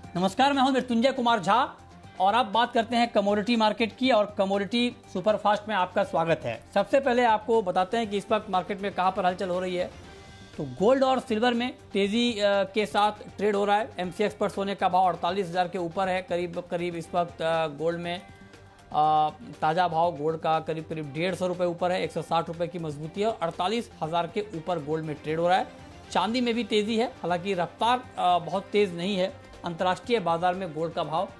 नमस्कार, मैं हूं मृत्युंजय कुमार झा और अब बात करते हैं कमोडिटी मार्केट की। और कमोडिटी सुपरफास्ट में आपका स्वागत है। सबसे पहले आपको बताते हैं कि इस वक्त मार्केट में कहां पर हलचल हो रही है। तो गोल्ड और सिल्वर में तेजी के साथ ट्रेड हो रहा है। एमसीएक्स पर सोने का भाव 48,000 के ऊपर है। करीब इस वक्त गोल्ड में ताज़ा भाव गोल्ड का करीब 150 रुपये ऊपर है। 160 रुपये की मजबूती है और 48,000 के ऊपर गोल्ड में ट्रेड हो रहा है। चांदी में भी तेजी है, हालांकि रफ्तार बहुत तेज नहीं है। अंतर्राष्ट्रीय बाजार में गोल्ड का भाव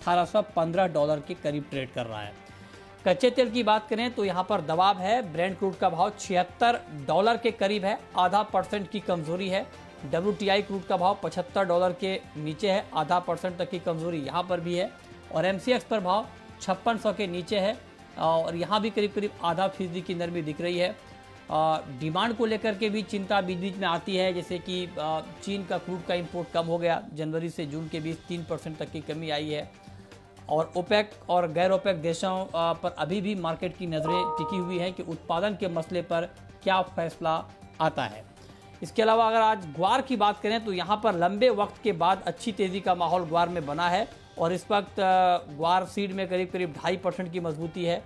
$1815 के करीब ट्रेड कर रहा है। कच्चे तेल की बात करें तो यहाँ पर दबाव है। ब्रेंट क्रूड का भाव $76 के करीब है, आधा % की कमजोरी है। WTI क्रूड का भाव $75 के नीचे है, आधा % तक की कमजोरी यहाँ पर भी है। और MCX पर भाव 5600 के नीचे है और यहाँ भी करीब आधा फीसदी की नरमी दिख रही है। डिमांड को लेकर के भी चिंता बीच बीच में आती है, जैसे कि चीन का क्रूड का इंपोर्ट कम हो गया। जनवरी से जून के बीच 3% तक की कमी आई है। और ओपेक और गैर ओपेक देशों पर अभी भी मार्केट की नज़रें टिकी हुई हैं कि उत्पादन के मसले पर क्या फैसला आता है। इसके अलावा अगर आज ग्वार की बात करें तो यहाँ पर लंबे वक्त के बाद अच्छी तेज़ी का माहौल ग्वार में बना है और इस वक्त ग्वार सीड में करीब 2.5% की मजबूती है।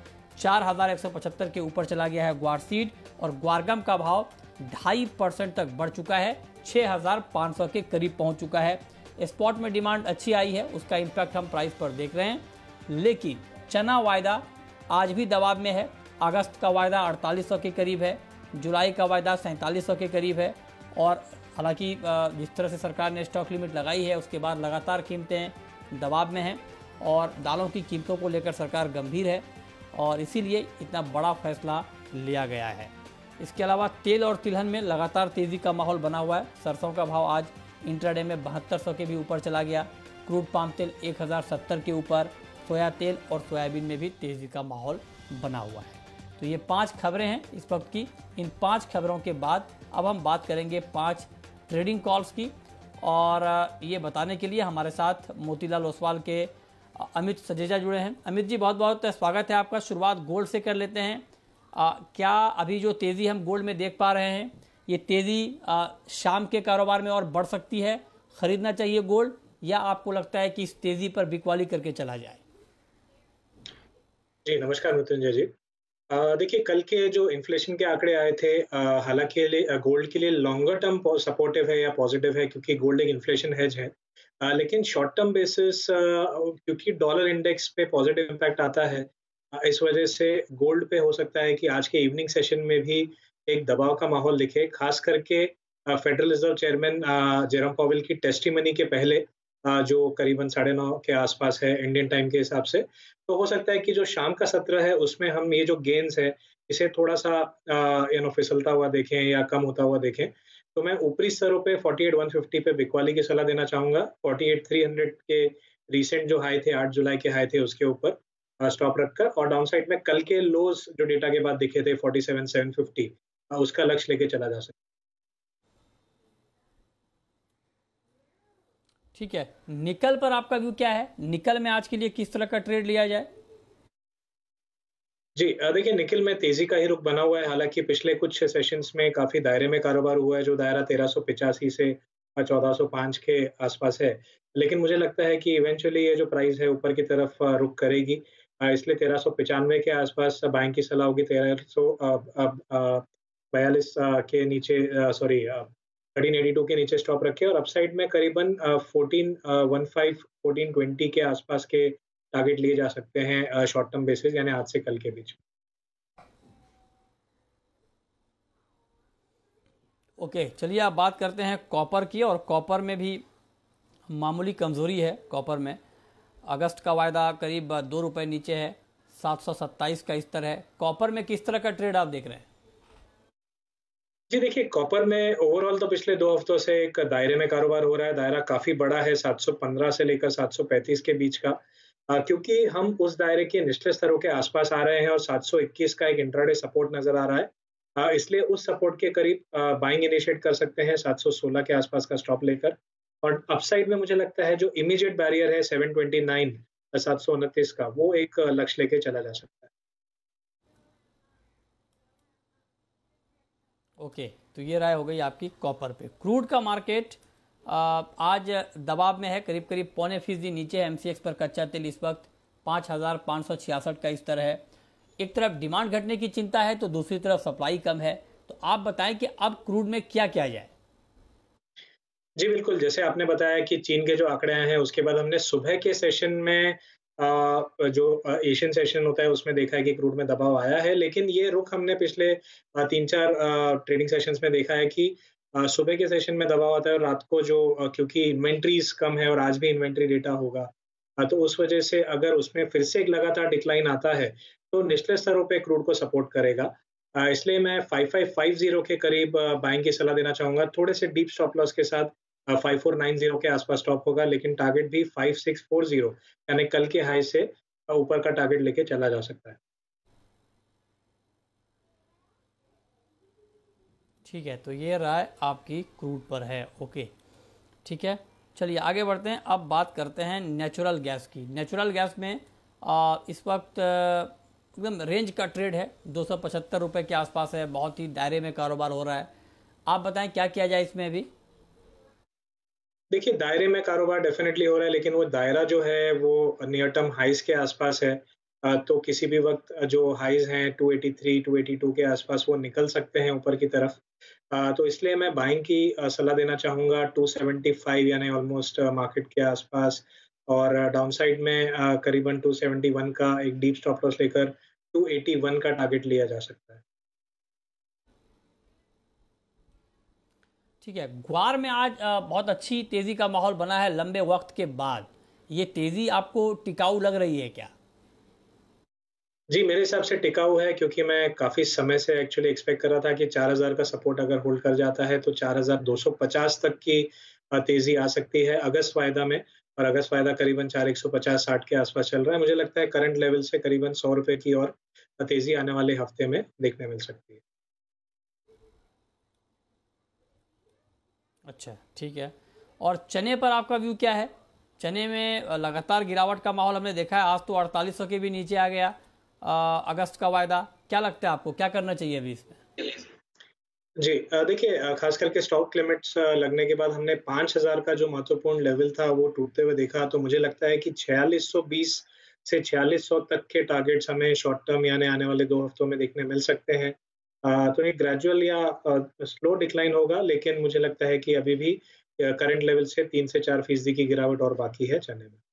4,175 के ऊपर चला गया है ग्वार सीड और ग्वारगम का भाव 2.5% तक बढ़ चुका है, 6,500 के करीब पहुंच चुका है। स्पॉट में डिमांड अच्छी आई है, उसका इम्पैक्ट हम प्राइस पर देख रहे हैं। लेकिन चना वायदा आज भी दबाव में है। अगस्त का वायदा 4800 के करीब है, जुलाई का वायदा 4700 के करीब है। और हालांकि जिस तरह से सरकार ने स्टॉक लिमिट लगाई है उसके बाद लगातार कीमतें दबाव में हैं और दालों की कीमतों को लेकर सरकार गंभीर है और इसीलिए इतना बड़ा फैसला लिया गया है। इसके अलावा तेल और तिलहन में लगातार तेज़ी का माहौल बना हुआ है। सरसों का भाव आज इंट्राडे में 7200 के भी ऊपर चला गया। क्रूड पाम तेल 1070 के ऊपर। सोया तेल और सोयाबीन में भी तेज़ी का माहौल बना हुआ है। तो ये 5 खबरें हैं इस वक्त की। इन 5 खबरों के बाद अब हम बात करेंगे 5 ट्रेडिंग कॉल्स की और ये बताने के लिए हमारे साथ मोतीलाल ओसवाल के अमित सजेजा जुड़े हैं। अमित जी, बहुत बहुत स्वागत है आपका। शुरुआत गोल्ड से कर लेते हैं। क्या अभी जो तेज़ी हम गोल्ड में देख पा रहे हैं, ये तेज़ी शाम के कारोबार में और बढ़ सकती है? खरीदना चाहिए गोल्ड या आपको लगता है कि इस तेज़ी पर बिकवाली करके चला जाए? जी, नमस्कार मृत्युंजय जी। देखिए, कल के जो इन्फ्लेशन के आंकड़े आए थे, हालाँकि गोल्ड के लिए लॉन्गर टर्म सपोर्टिव है या पॉजिटिव है, क्योंकि गोल्ड एक इन्फ्लेशन हेज है। लेकिन शॉर्ट टर्म बेसिस, क्योंकि डॉलर इंडेक्स पे पॉजिटिव इम्पैक्ट आता है, इस वजह से गोल्ड पे हो सकता है कि आज के इवनिंग सेशन में भी एक दबाव का माहौल दिखे। खास करके Federal Reserve chairman Jerome Powell की टेस्टिमनी के पहले, जो करीबन 9:30 के आसपास है इंडियन टाइम के हिसाब से। तो हो सकता है कि जो शाम का सत्र है उसमें हम ये जो गेन्स है इसे थोड़ा-सा फिसलता हुआ देखें या कम होता हुआ देखें। तो मैं ऊपरी स्तरों पे 48,150 पे बिकवाली की सलाह देना चाहूँगा। 48,300 के रीसेंट जो हाई थे, 8 जुलाई के हाई थे, उसके ऊपर स्टॉप रखकर, और डाउन साइड में कल के लोज़ जो डेटा के बाद दिखे थे 47,750, उसका लक्ष्य लेके चला जा सकता है। ठीक है, निकल पर आपका व्यू क्या है? निकल में आज के लिए किस तरह का ट्रेड लिया जाए? जी, देखिए, निकेल में तेज़ी का ही रुख बना हुआ है। हालाँकि पिछले कुछ सेशंस में काफ़ी दायरे में कारोबार हुआ है, जो दायरा 1385 से 1405 के आसपास है। लेकिन मुझे लगता है कि इवेंचुअली ये जो प्राइस है ऊपर की तरफ रुख करेगी। इसलिए 1395 के आसपास बाइंग की सलाह होगी। 42 के नीचे, सॉरी, 1382 के नीचे स्टॉप रखें और अपसाइड में करीबन 1415 1420 के आसपास के टारगेट लिए जा सकते हैं शॉर्ट टर्म बेसिस, यानी आज से कल के बीच। ओके, चलिए आप बात करते हैं कॉपर की। और कॉपर में भी मामूली कमज़ोरी है। कॉपर में अगस्त का वायदा करीब 2 रुपये नीचे है, 727 का स्तर है। कॉपर में किस तरह का ट्रेड आप देख रहे हैं? जी, देखिए, कॉपर में ओवरऑल तो पिछले 2 हफ्तों से एक दायरे में कारोबार हो रहा है। दायरा काफ़ी बड़ा है, 715 से लेकर 735 के बीच का। क्योंकि हम उस दायरे के निचले स्तरों के आसपास आ रहे हैं और 721 का एक इंट्राडे सपोर्ट नज़र आ रहा है। इसलिए उस सपोर्ट के करीब बाइंग इनिशिएट कर सकते हैं 716 के आसपास का स्टॉप लेकर। और अपसाइड में मुझे लगता है जो इमीडिएट बैरियर है 729, 729 का, वो एक लक्ष्य लेके चला जा सकता है। ओके, तो ये राय हो गई आपकी कॉपर पे। क्रूड का मार्केट आज दबाव में है, करीब करीब 0.25% नीचे है एमसीएक्स पर कच्चा तेल इस वक्त 5,566 का स्तर है। एक तरफ डिमांड घटने की चिंता है तो दूसरी तरफ सप्लाई कम है, तो आप बताएं कि अब क्रूड में क्या किया जाए। जी, बिल्कुल, जैसे आपने बताया कि चीन के जो आंकड़े आए हैं, उसके बाद हमने सुबह के सेशन में जो एशियन सेशन होता है, उसमें देखा है कि क्रूड में दबाव आया है, लेकिन ये रुख हमने पिछले 3-4 ट्रेडिंग सेशंस में देखा है कि सुबह के सेशन में दबाव आता है और रात को जो क्योंकि इन्वेंटरीज़ कम है और आज भी इन्वेंटरी डेटा होगा। तो उस वजह से अगर उसमें फिर से एक लगातार डिक्लाइन आता है, तो निचले स्तरों पे क्रूड को सपोर्ट करेगा। इसलिए मैं 5550 के करीब बाइंग की सलाह देना चाहूँगा। थोड़े से डीप स्टॉप लॉस के साथ 5490 के आसपास स्टॉप होगा, लेकिन टारगेट भी 5640 यानी कल के हाई से ऊपर का टारगेट लेके चला जा सकता है। ठीक है, तो ये राय आपकी क्रूड पर है। ओके, ठीक है, चलिए आगे बढ़ते हैं। अब बात करते हैं नेचुरल गैस की। नेचुरल गैस में इस वक्त एकदम रेंज का ट्रेड है, 275 रुपये के आसपास है, बहुत ही दायरे में कारोबार हो रहा है। आप बताएं क्या किया जाए इसमें अभी। देखिए, दायरे में कारोबार डेफ़िनेटली हो रहा है, लेकिन वो दायरा जो है वो नियर टर्म हाईज़ के आसपास है। तो किसी भी वक़्त जो हाईज़ हैं 283, 282 के आसपास वो निकल सकते हैं ऊपर की तरफ। तो इसलिए मैं बाइंग की सलाह देना चाहूँगा 275 यानी ऑलमोस्ट मार्केट के आसपास, और डाउनसाइड में करीबन 271 का एक डीप स्टॉप लॉस लेकर 281 का टारगेट लिया जा सकता है। ठीक है, ग्वार में आज बहुत अच्छी तेज़ी का माहौल बना है लंबे वक्त के बाद। ये तेज़ी आपको टिकाऊ लग रही है क्या? जी, मेरे हिसाब से टिकाऊ है, क्योंकि मैं काफ़ी समय से एक्चुअली एक्सपेक्ट कर रहा था कि 4000 का सपोर्ट अगर होल्ड कर जाता है तो 4250 तक की तेज़ी आ सकती है अगस्त वायदा में, और अगस्त वायदा करीबन 4150-60 के आसपास चल रहा है। मुझे लगता है करंट लेवल से करीबन ₹100 की और तेज़ी आने वाले हफ्ते में देखने मिल सकती है। अच्छा, ठीक है। और चने पर आपका व्यू क्या है? चने में लगातार गिरावट का माहौल हमने देखा है, आज तो 4800 के भी नीचे आ गया अगस्त का वायदा। क्या लगता है आपको, क्या करना चाहिए अभी इसमें? जी, देखिए, ख़ास करके स्टॉक लिमिट्स लगने के बाद हमने 5000 का जो महत्वपूर्ण लेवल था वो टूटते हुए देखा, तो मुझे लगता है कि 4620 से 4600 तक के टारगेट्स हमें शॉर्ट टर्म यानी आने वाले 2 हफ्तों में देखने मिल सकते हैं। तो ये ग्रेजुअल या स्लो डिक्लाइन होगा, लेकिन मुझे लगता है कि अभी भी करंट लेवल से 3 से 4% की गिरावट और बाकी है चने में।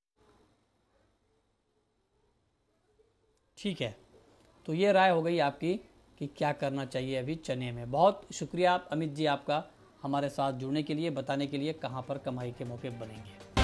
ठीक है, तो ये राय हो गई आपकी कि क्या करना चाहिए अभी चने में। बहुत शुक्रिया अमित जी आपका हमारे साथ जुड़ने के लिए, बताने के लिए कहाँ पर कमाई के मौके बनेंगे।